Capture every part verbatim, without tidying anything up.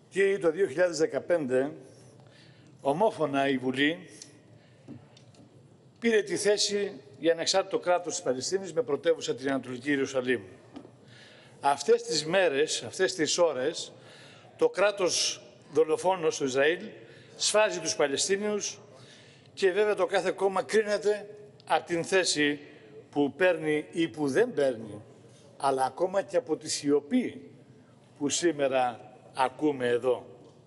Και το δύο χιλιάδες δεκαπέντε, ομόφωνα η Βουλή πήρε τη θέση για ανεξάρτητο κράτος της Παλαιστίνης με πρωτεύουσα την Ανατολική Ιερουσαλήμ. Αυτές τις μέρες, αυτές τις ώρες, το κράτος δολοφόνος του Ισραήλ σφάζει τους Παλαιστίνιους και βέβαια το κάθε κόμμα κρίνεται από την θέση που παίρνει ή που δεν παίρνει, αλλά ακόμα και από τη σιωπή που σήμερα ακούμε εδώ.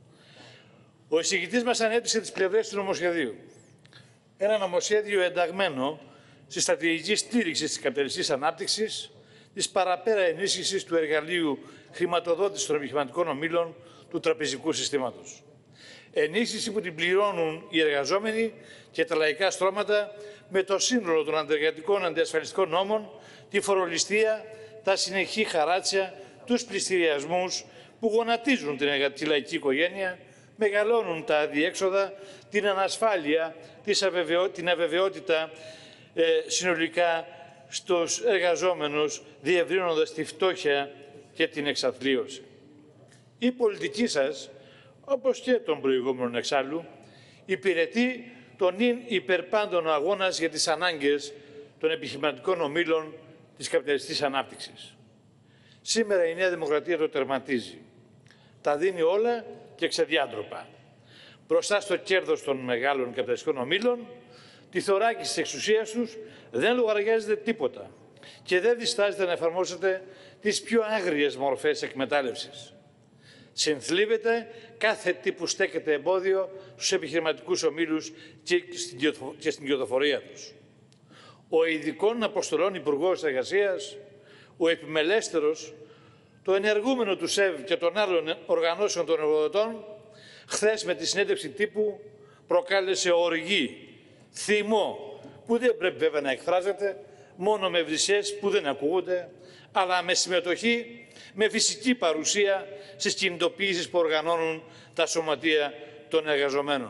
Ο εισηγητής μας ανέπτυξε τις πλευρές του νομοσχεδίου. Ένα νομοσχέδιο ενταγμένο στη στρατηγική στήριξη της καπιταλιστικής ανάπτυξης, της παραπέρα ενίσχυσης του εργαλείου χρηματοδότησης των επιχειρηματικών ομίλων του τραπεζικού συστήματος. Ενίσχυση που την πληρώνουν οι εργαζόμενοι και τα λαϊκά στρώματα με το σύνολο των αντεργατικών αντιασφαλιστικών νόμων, τη φορολιστία, τα συνεχή χαράτσια, τους πληστηριασμούς που γονατίζουν την εργατική λαϊκή οικογένεια, μεγαλώνουν τα αδιέξοδα, την ανασφάλεια, την αβεβαιότητα ε, συνολικά στους εργαζόμενους, διευρύνοντας τη φτώχεια και την εξαθλίωση. Η πολιτική σας, όπως και των προηγούμενων εξάλλου, υπηρετεί τον ίν υπερπάντων αγώνας για τις ανάγκες των επιχειρηματικών ομίλων της καπιταλιστικής ανάπτυξης. Σήμερα η Νέα Δημοκρατία το τερματίζει. Τα δίνει όλα και ξεδιάντροπα. Μπροστά στο κέρδος των μεγάλων καπιταλιστικών ομίλων, τη θωράκιση της εξουσίας τους δεν λογαριάζεται τίποτα και δεν διστάζεται να εφαρμόσετε τις πιο άγριες μορφές εκμετάλλευσης. Συνθλίβεται κάθε τι που στέκεται εμπόδιο στους επιχειρηματικούς ομίλους και στην κερδοφορία τους. Ο ειδικών αποστολών Υπουργός Εργασίας, ο επιμελέστερος, το ενεργούμενο του ΣΕΒ και των άλλων οργανώσεων των εργοδοτών, χθες με τη συνέντευξη τύπου προκάλεσε οργή, θυμό, που δεν πρέπει βέβαια να εκφράζεται, μόνο με βρυσές που δεν ακούγονται, αλλά με συμμετοχή, με φυσική παρουσία στις κινητοποιήσεις που οργανώνουν τα σωματεία των εργαζομένων.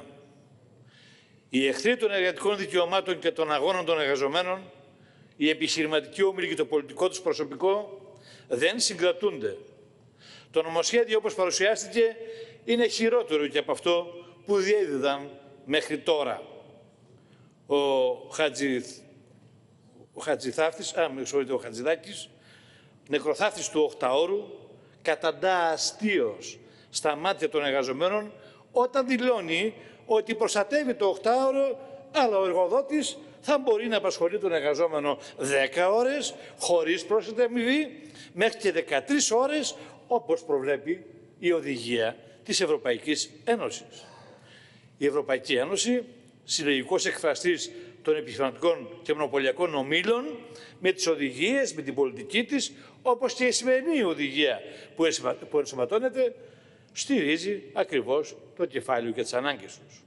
Οι εχθροί των εργατικών δικαιωμάτων και των αγώνων των εργαζομένων, οι επιχειρηματικοί όμιλοι και το πολιτικό τους προσωπικό, δεν συγκρατούνται. Το νομοσχέδιο, όπως παρουσιάστηκε, είναι χειρότερο και από αυτό που διέδιδαν μέχρι τώρα. Ο, Χατζη, ο Χατζηθάφτης, α, με συγχωρείτε, ο Χατζηδάκης, νεκροθάφτης του Οχταώρου, καταντά αστείος στα μάτια των εργαζομένων όταν δηλώνει ότι προστατεύει το οχτάωρο, αλλά ο εργοδότης θα μπορεί να απασχολεί τον εργαζόμενο δέκα ώρες χωρίς πρόσθετη αμοιβή μέχρι και δεκατρείς ώρες, όπως προβλέπει η οδηγία της Ευρωπαϊκής Ένωσης. Η Ευρωπαϊκή Ένωση, συλλογικός εκφραστής των επιχειρηματικών και μονοπωλιακών ομίλων, με τις οδηγίες, με την πολιτική της, όπως και η σημερινή οδηγία που ενσωματώνεται, στηρίζει ακριβώς το κεφάλαιο και τις ανάγκες τους.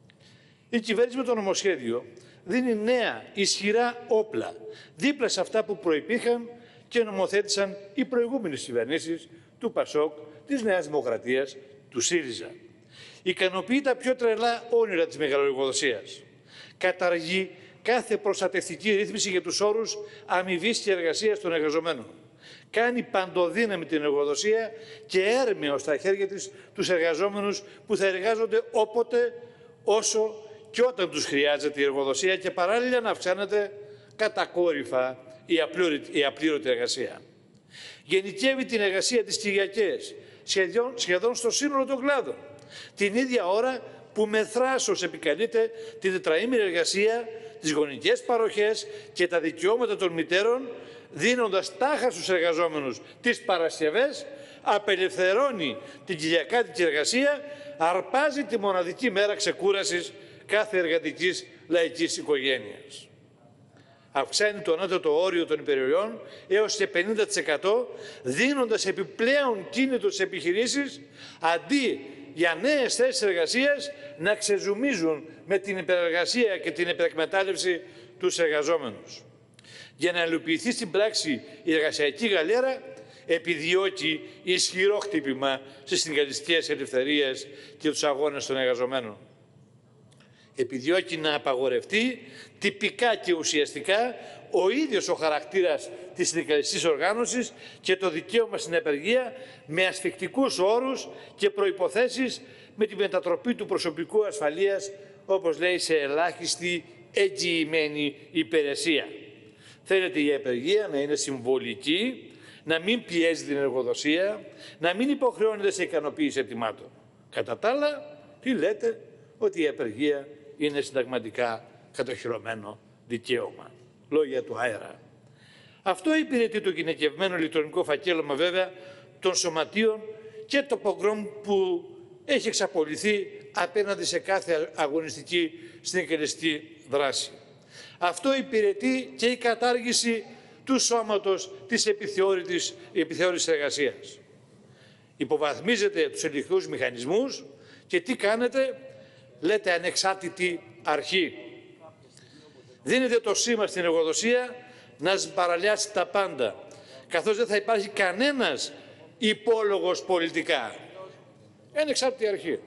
Η κυβέρνηση με το νομοσχέδιο δίνει νέα ισχυρά όπλα δίπλα σε αυτά που προϋπήρχαν και νομοθέτησαν οι προηγούμενες κυβερνήσεις του ΠΑΣΟΚ, της Νέας Δημοκρατίας, του ΣΥΡΙΖΑ. Ικανοποιεί τα πιο τρελά όνειρα της μεγαλοεργοδοσίας. Καταργεί κάθε προστατευτική ρύθμιση για τους όρους αμοιβής και εργασίας των εργαζομένων. Κάνει παντοδύναμη την εργοδοσία και έρμεο στα χέρια της τους εργαζόμενους που θα εργάζονται όποτε, όσο και όταν τους χρειάζεται η εργοδοσία και παράλληλα να αυξάνεται κατακόρυφα η απλήρωτη, η απλήρωτη εργασία. Γενικεύει την εργασία της Κυριακές σχεδόν, σχεδόν στο σύνολο των κλάδων. Την ίδια ώρα που με θράσος επικαλείται την τετραήμερη εργασία, τις γονικές παροχές και τα δικαιώματα των μητέρων, δίνοντας τάχα στους εργαζόμενους τις Παρασκευές, απελευθερώνει την κυριακάτικη εργασία, αρπάζει τη μοναδική μέρα ξεκούρασης κάθε εργατικής λαϊκής οικογένειας. Αυξάνει το ανώτατο όριο των υπερορριών έως και πενήντα τοις εκατό, δίνοντας επιπλέον κίνητο στις επιχειρήσεις, αντί για νέες θέσεις εργασίας να ξεζουμίζουν με την υπερεργασία και την υπερεκμετάλλευση τους εργαζόμενους. Για να υλοποιηθεί στην πράξη η εργασιακή γαλέρα, επιδιώκει ισχυρό χτύπημα στις συνδικαλιστικές ελευθερίες και τους αγώνες των εργαζομένων. Επιδιώκει να απαγορευτεί τυπικά και ουσιαστικά ο ίδιος ο χαρακτήρας της συνδικαλιστικής οργάνωσης και το δικαίωμα στην απεργία με ασφικτικούς όρους και προϋποθέσεις, με τη μετατροπή του προσωπικού ασφαλείας, όπως λέει, σε ελάχιστη εγγυημένη υπηρεσία. Θέλετε η απεργία να είναι συμβολική, να μην πιέζει την εργοδοσία, να μην υποχρεώνεται σε ικανοποίηση αιτημάτων. Κατά τα άλλα, τι λέτε, ότι η απεργία είναι συνταγματικά κατοχυρωμένο δικαίωμα. Λόγια του αέρα. Αυτό υπηρετεί το γυναικευμένο ηλεκτρονικό φακέλωμα βέβαια των σωματείων και το πογκρόμ που έχει εξαπολυθεί απέναντι σε κάθε αγωνιστική συνδικαλιστική δράση. Αυτό υπηρετεί και η κατάργηση του σώματος της επιθεώρητης, επιθεώρησης εργασίας. Υποβαθμίζετε τους ελληνικούς μηχανισμούς και τι κάνετε, λέτε ανεξάρτητη αρχή. Δίνετε το σήμα στην εργοδοσία να σμπαραλιάσει τα πάντα, καθώς δεν θα υπάρχει κανένας υπόλογος πολιτικά. Ανεξάρτητη αρχή,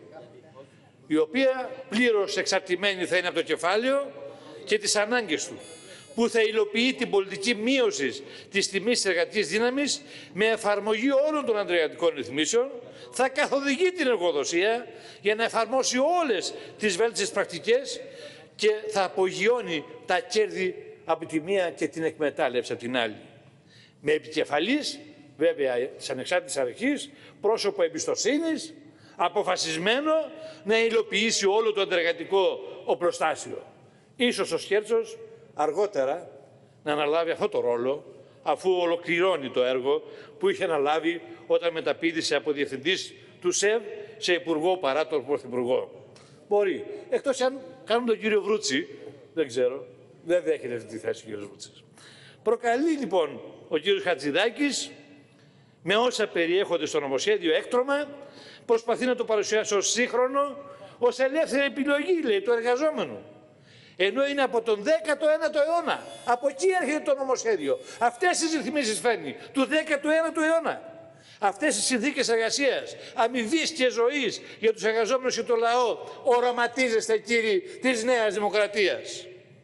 η οποία πλήρως εξαρτημένη θα είναι από το κεφάλαιο και τις ανάγκες του, που θα υλοποιεί την πολιτική μείωση της τιμής της εργατικής δύναμης με εφαρμογή όλων των αντεργατικών ρυθμίσεων, θα καθοδηγεί την εργοδοσία για να εφαρμόσει όλες τις βέλτιστες πρακτικές και θα απογειώνει τα κέρδη από τη μία και την εκμετάλλευση από την άλλη. Με επικεφαλής, βέβαια, της ανεξάρτητης αρχής, πρόσωπο εμπιστοσύνης, αποφασισμένο να υλοποιήσει όλο το αντεργατικό οπλοστάσιο. Ίσως ο Σκέρτσος αργότερα να αναλάβει αυτό το ρόλο, αφού ολοκληρώνει το έργο που είχε αναλάβει όταν μεταπήδησε από διευθυντής του ΣΕΒ σε υπουργό παρά τον πρωθυπουργό. Μπορεί. Εκτός αν κάνουν τον κύριο Βρούτσι, δεν ξέρω, δεν δέχεται αυτή τη θέση ο κύριος Βρούτσης. Προκαλεί λοιπόν ο κύριος Χατζηδάκης, με όσα περιέχονται στο νομοσχέδιο έκτρωμα, προσπαθεί να το παρουσιάσει ως σύγχρονο, ως ελεύθερη επιλογή, λέει, του εργαζόμενου. Ενώ είναι από τον δέκατο ένατο αιώνα. Από εκεί έρχεται το νομοσχέδιο. Αυτές τις ρυθμίσεις φέρνει, του δέκατου ένατου αιώνα. Αυτές τις συνθήκες εργασίας, αμοιβής και ζωής για τους εργαζόμενους και το λαό, οραματίζεστε, κύριοι της Νέας Δημοκρατίας.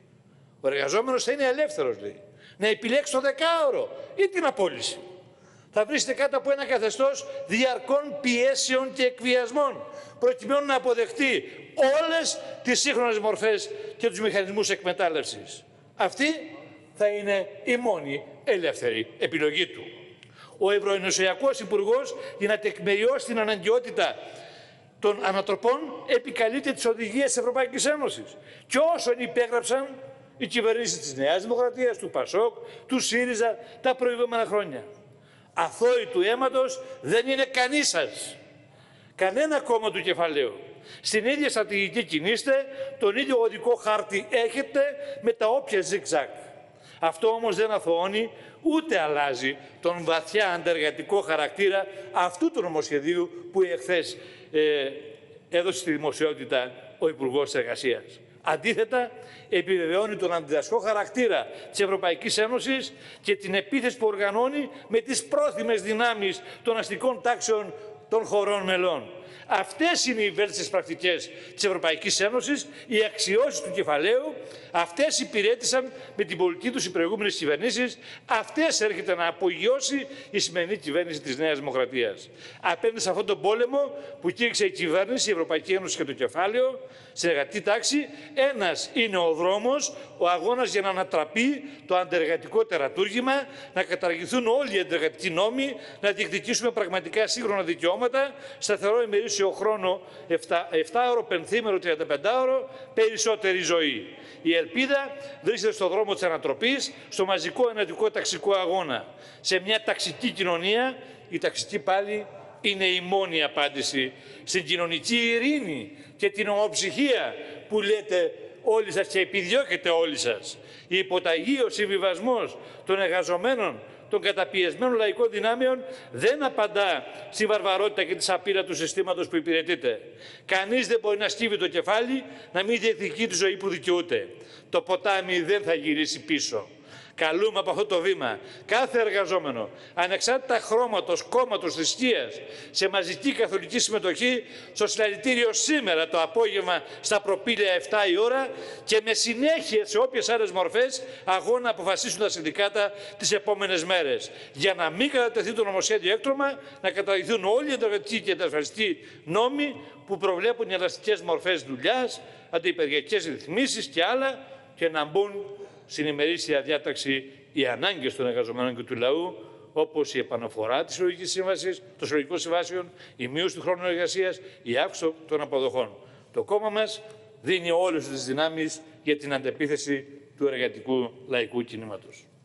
Ο εργαζόμενος θα είναι ελεύθερος, λέει, να επιλέξει το δεκάωρο ή την απόλυση. Θα βρίσκεται κάτω από ένα καθεστώς διαρκών πιέσεων και εκβιασμών, προκειμένου να αποδεχτεί όλες τις σύγχρονες μορφές και τους μηχανισμούς εκμετάλλευσης. Αυτή θα είναι η μόνη ελεύθερη επιλογή του. Ο Ευρωενωσιακός Υπουργός, για να τεκμηριώσει την αναγκαιότητα των ανατροπών, επικαλείται τις οδηγίες της Ευρωπαϊκής Ένωσης. Και όσων υπέγραψαν οι κυβερνήσεις της Νέας Δημοκρατίας, του ΠΑΣΟΚ, του ΣΥΡΙΖΑ τα προηγούμενα χρόνια. Αθώοι του αίματος δεν είναι κανείς σας. Κανένα κόμμα του κεφαλαίου. Στην ίδια στρατηγική κινείστε, τον ίδιο οδικό χάρτη έχετε με τα όποια ζιγ-ζαγ. Αυτό όμως δεν αθωώνει ούτε αλλάζει τον βαθιά αντεργατικό χαρακτήρα αυτού του νομοσχεδίου που εχθές ε, έδωσε στη δημοσιότητα ο Υπουργός Εργασίας. Αντίθετα, επιβεβαιώνει τον αντιδραστικό χαρακτήρα της Ευρωπαϊκής Ένωσης και την επίθεση που οργανώνει με τις πρόθυμες δυνάμεις των αστικών τάξεων των χωρών μελών. Αυτές είναι οι βέλτιστες πρακτικές της Ευρωπαϊκής Ένωσης, οι αξιώσεις του κεφαλαίου, αυτές υπηρέτησαν με την πολιτική τους οι προηγούμενες κυβερνήσεις, αυτές έρχεται να απογειώσει η σημερινή κυβέρνηση της Νέας Δημοκρατίας. Απέναντι σε αυτόν τον πόλεμο που κήρυξε η κυβέρνηση, η Ευρωπαϊκή Ένωση και το κεφάλαιο, στην εργατική τάξη, ένας είναι ο δρόμος, ο αγώνας για να ανατραπεί το αντεργατικό τερατούργημα, να καταργηθούν όλοι οι αντεργατικοί νόμοι, να διεκδικήσουμε πραγματικά σύγχρονα δικαιώματα, σταθερό ημερήσιο χρόνο, επτάωρο, πενθήμερο, τριανταπεντάωρο, περισσότερη ζωή. Η ελπίδα βρίσκεται στον δρόμο της ανατροπής, στο μαζικό εναντικό ταξικό αγώνα. Σε μια ταξική κοινωνία, η ταξική πάλι είναι η μόνη απάντηση στην κοινωνική ειρήνη και την ομοψυχία που λέτε όλοι σας και επιδιώκετε όλοι σας. Η υποταγή, ο συμβιβασμός των εργαζομένων, των καταπιεσμένων λαϊκών δυνάμεων δεν απαντά στη βαρβαρότητα και τη σαπίρα του συστήματος που υπηρετείται. Κανείς δεν μπορεί να σκύβει το κεφάλι, να μην διεκδικεί τη ζωή που δικαιούται. Το ποτάμι δεν θα γυρίσει πίσω. Καλούμε από αυτό το βήμα κάθε εργαζόμενο, ανεξάρτητα χρώματος, κόμματος, θρησκείας, σε μαζική καθολική συμμετοχή στο συλλαλητήριο σήμερα το απόγευμα στα προπήλαια επτά η ώρα και με συνέχεια σε όποιες άλλες μορφές αγώνα αποφασίσουν τα συνδικάτα τις επόμενες μέρες. Για να μην κατατεθεί το νομοσχέδιο έκτρωμα, να καταργηθούν όλοι οι ενταξιακοί και ασφαλιστικοί νόμοι που προβλέπουν οι ελαστικές μορφές δουλειάς, αντιπεργατικές ρυθμίσεις και άλλα, και να μπουν στην ημερήσια διάταξη οι ανάγκες των εργαζομένων και του λαού, όπως η επαναφορά της συλλογικής σύμβασης, των συλλογικών συμβάσεων, η μείωση του χρόνου εργασίας, η αύξηση των αποδοχών. Το κόμμα μας δίνει όλες τις δυνάμεις για την αντεπίθεση του εργατικού λαϊκού κινήματος.